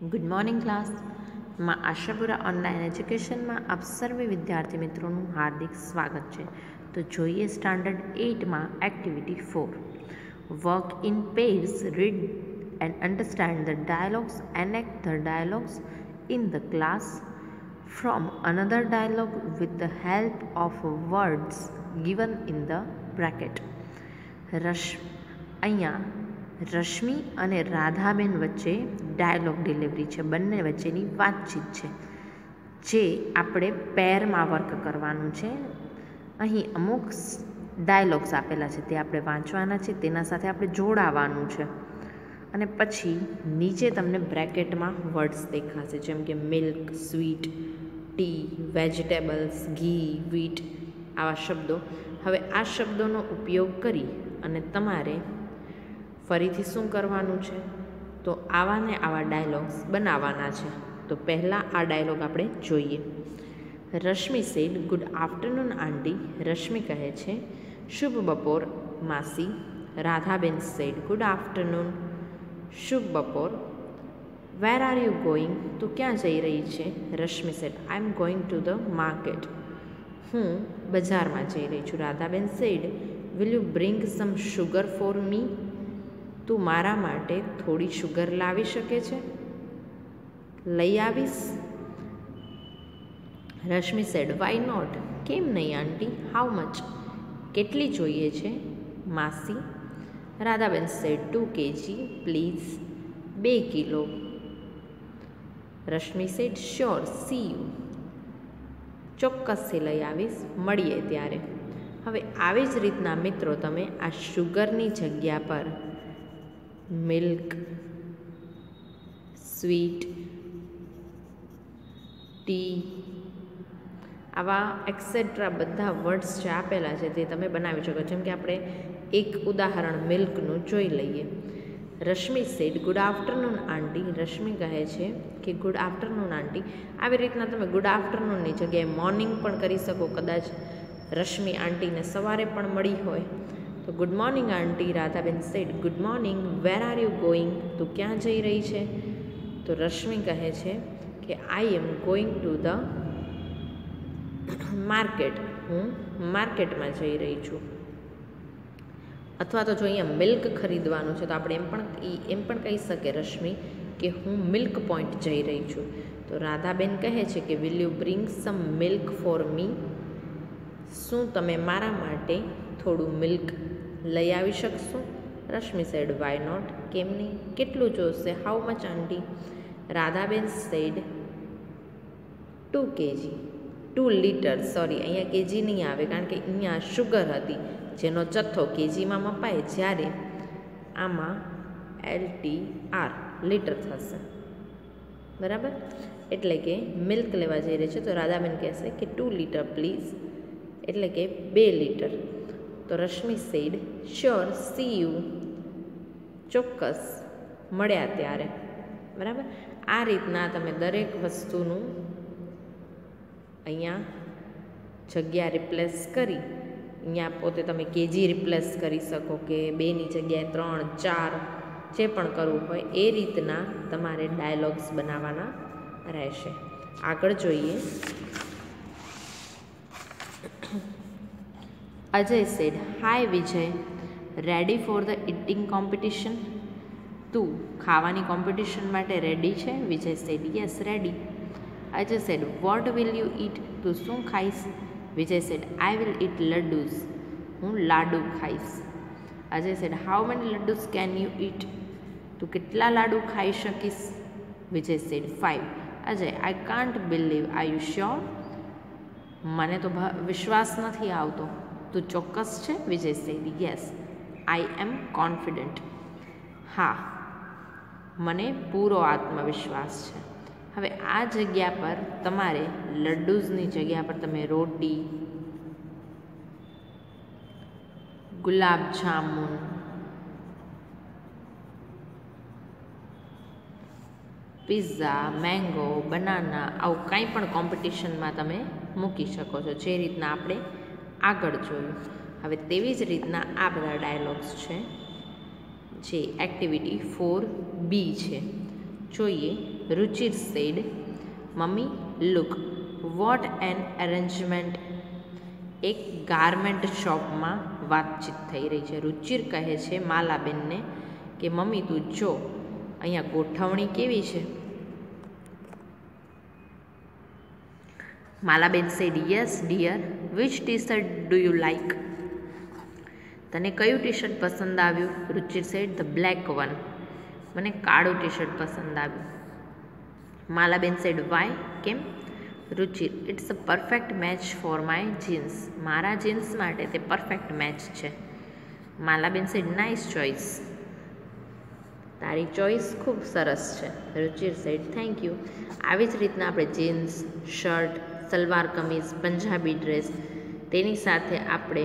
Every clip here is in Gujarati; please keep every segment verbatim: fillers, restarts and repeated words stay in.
ગુડ મોર્નિંગ ક્લાસ માં આશાપુરા ઓનલાઈન એજ્યુકેશનમાં આપ સર્વે વિદ્યાર્થી મિત્રોનું હાર્દિક સ્વાગત છે. તો જોઈએ સ્ટાન્ડર્ડ એઇટમાં activity four. Work in pairs, read and understand the dialogues, enact the dialogues in the class from another dialogue with the help of words given in the bracket. રશ અહીંયા રશ્મિ અને રાધાબેન વચ્ચે ડાયલોગ ડિલિવરી છે, બંને વચ્ચેની વાતચીત છે જે આપણે પેરમાં વર્ક કરવાનું છે. અહીં અમુક ડાયલોગ્સ આપેલા છે તે આપણે વાંચવાના છે, તેના સાથે આપણે જોડાવાનું છે અને પછી નીચે તમને બ્રેકેટમાં વર્ડ્સ દેખાશે, જેમ કે મિલ્ક, સ્વીટ, ટી, વેજીટેબલ્સ, ઘી, વીટ, આવા શબ્દો. હવે આ શબ્દોનો ઉપયોગ કરી અને તમારે ફરીથી શું કરવાનું છે, તો આવા ને આવા ડાયલોગ્સ બનાવવાના છે. તો પહેલાં આ ડાયલોગ આપણે જોઈએ. Rashmi said, good afternoon aunty. Rashmi કહે છે શુભ બપોર માસી. રાધાબેન સેડ, ગુડ આફ્ટરનૂન, શુભ બપોર. Where are you going? તું ક્યાં જઈ રહી છે? Rashmi said, I am going to the market. હું બજારમાં જઈ રહી છું. Radhaben said, will you bring some sugar for me? તું મારા માટે થોડી શુગર લાવી શકે છે? લઈ આવીશ. Rashmi said, why not? કેમ નહીં આંટી? How much? કેટલી જોઈએ છે માસી? Radhaben said, two KG please. બે કિલો. Rashmi said, sure, see you. ચોક્કસથી લઈ આવીશ, મળીએ ત્યારે. હવે આવી જ રીતના મિત્રો તમે આ શુગરની જગ્યા પર મિલ્ક, સ્વીટ, ટી, આવા એક્સેટ્રા બધા વર્ડ્સ જે આપેલા છે તે તમે બનાવી શકો. જેમ કે આપણે એક ઉદાહરણ મિલ્કનું જોઈ લઈએ. Rashmi said, good afternoon aunty. Rashmi કહે છે કે ગુડ આફ્ટરનૂન આંટી. આવી રીતના તમે ગુડ આફ્ટરનૂનની જગ્યાએ મોર્નિંગ પણ કરી શકો. કદાચ રશ્મિ આંટીને સવારે પણ મળી હોય તો good morning aunty. Radhaben said, good morning. Where are you going? તું ક્યાં જઈ રહી છે? તો રશ્મિ કહે છે કે I am going to the market. હું માર્કેટમાં જઈ રહી છું. અથવા તો જો અહીંયા મિલ્ક ખરીદવાનું છે તો આપણે એમ પણ એમ પણ કહી શકીએ રશ્મિ કે હું મિલ્ક પોઈન્ટ જઈ રહી છું. તો રાધાબેન કહે છે કે will you bring some milk for me? શું તમે મારા માટે થોડું મિલ્ક લઈ આવી શકશો? Rashmi said, why not? કેમ નહીં? કેટલું જોશે? How much aunty? Radhaben said, two KG. Two litre. Sorry, અહીંયા કેજી નહીં આવે કારણ કે અહીંયા શુગર હતી જેનો જથ્થો કેજીમાં મપાય, જ્યારે આમાં એલ ટી આર લીટર થશે. બરાબર? એટલે કે મિલ્ક લેવા જઈ રહી છે તો રાધાબેન કહેશે કે ટુ લીટર પ્લીઝ, એટલે કે બે લીટર. તો Rashmi said, sure, see you. ચોક્કસ, મળ્યા ત્યારે. બરાબર? આ રીતના તમે દરેક વસ્તુનું અહીંયા જગ્યા રિપ્લેસ કરી, અહીંયા પોતે તમે કેજી રિપ્લેસ કરી શકો કે બેની જગ્યાએ ત્રણ, ચાર, જે પણ કરવું હોય એ રીતના તમારે ડાયલોગ્સ બનાવવાના રહેશે. આગળ જોઈએ. Ajay said, hi Vijay, ready for the eating competition? તું ખાવાની કોમ્પિટિશન માટે રેડી છે? Vijay said, yes ready. Ajay said, what will you eat? તું શું ખાઈશ? Vijay said, I will eat laddus. હું લાડુ ખાઈશ. Ajay said, how many laddus can you eat? તું કેટલા લાડુ ખાઈ શકીશ? Vijay said, five. Ajay, I can't believe, are you sure? મને તો વિશ્વાસ નથી આવતો. તું ચોક્કસ છે? Vijay said, yes, I am confident. હા, મને પૂરો આત્મવિશ્વાસ છે. હવે આ જગ્યા પર તમારે લડ્ડુઝની જગ્યા પર તમે રોટી, gulab jamun, pizza, mango, banana, આવું કંઈ પણ કોમ્પિટિશનમાં તમે મૂકી શકો છો, જે રીતના આપણે આગળ જોયું. હવે તેવી જ રીતના આ બધા ડાયલોગ્સ છે જે એક્ટિવિટી ફોર બી છે. જોઈએ. Ruchir said, mummy look what an arrangement. એક ગારમેન્ટ શોપમાં વાતચીત થઈ રહી છે. રુચિર કહે છે માલાબેનને કે મમ્મી તું જો અહીંયા ગોઠવણી કેવી છે. Malaben said yes dear, which T shirt do you like. તને કયું ટી શર્ટ પસંદ આવ્યું. Ruchir said the black one, મને કાળું ટી શર્ટ પસંદ આવ્યું. માલાબેન સેડ વાય, કેમ. Ruchir it's a perfect match for my jeans, મારા જીન્સ માટે તે પરફેક્ટ મેચ છે. માલાબેન સેડ નાઇસ ચોઇસ, તારી ચોઇસ ખૂબ સરસ છે. Ruchir said thank you. આવી જ રીતના આપણે jeans, shirt, salwar kameez, Punjabi dress તેની સાથે આપણે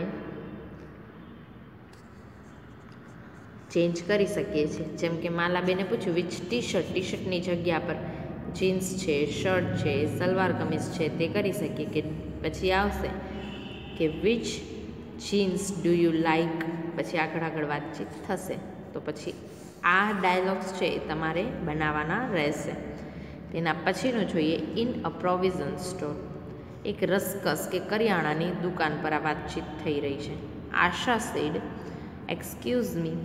ચેન્જ કરી શકીએ છીએ. જેમ કે માલાબેને પૂછ્યું વિચ ટી શર્ટ, ટી શર્ટની જગ્યા પર જીન્સ છે, શર્ટ છે, સલવાર કમીઝ છે તે કરી શકીએ. કે પછી આવશે કે which jeans do you like, પછી આગળ આગળ વાતચીત થશે. તો પછી આ ડાયલોગ્સ છે એ તમારે બનાવવાના રહેશે. તેના પછીનું જોઈએ ઇન અ પ્રોવિઝન સ્ટોર. એક રસકસ કે કરિયાણાની દુકાન પર આ વાતચીત થઈ રહી છે. આશા સેડ એક્સક્યુઝ મી,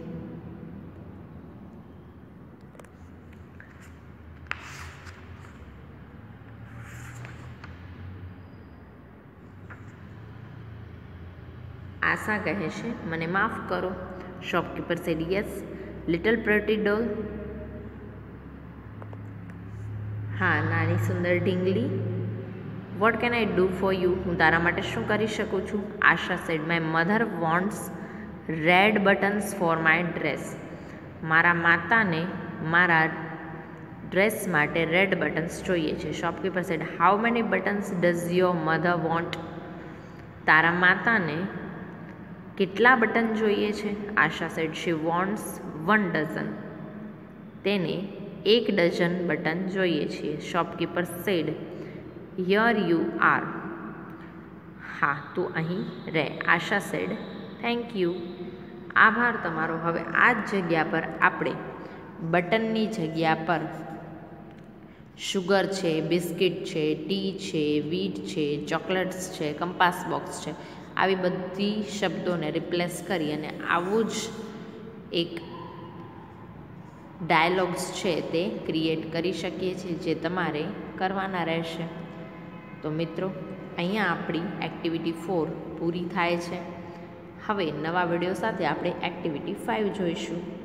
આશા કહે છે મને માફ કરો. Shopkeeper said yes little pretty doll, હા નાની સુંદર ઢીંગલી. What can I do for you, હું તારા માટે શું કરી શકું છું. Asha said my mother wants red buttons for my dress, મારા માતાને મારા ડ્રેસ માટે રેડ બટન્સ જોઈએ છે. Shopkeeper said how many buttons does your mother want, તારા માતાને કેટલા બટન જોઈએ છે. Asha said she wants one dozen, તેને એક ડઝન બટન જોઈએ છીએ. Shopkeeper said here you are, હા તું અહીં રહે. આશા સેડ થેન્ક યુ, આભાર તમારો. હવે આ જ જગ્યા પર આપણે બટનની જગ્યા પર શુગર છે, બિસ્કિટ છે, ટી છે, વીટ છે, ચોકલેટ્સ છે, કંપાસ બોક્સ છે, આવી બધી શબ્દોને રિપ્લેસ કરી અને આવું જ એક ડાયલોગ્સ છે તે ક્રિએટ કરી શકીએ છીએ, જે તમારે કરવાના રહેશે. તો મિત્રો અહીંયા આપણી એક્ટિવિટી ફોર પૂરી થાય છે. હવે નવા વિડીયો સાથે આપણે એક્ટિવિટી ફાઇવ જોઈશું.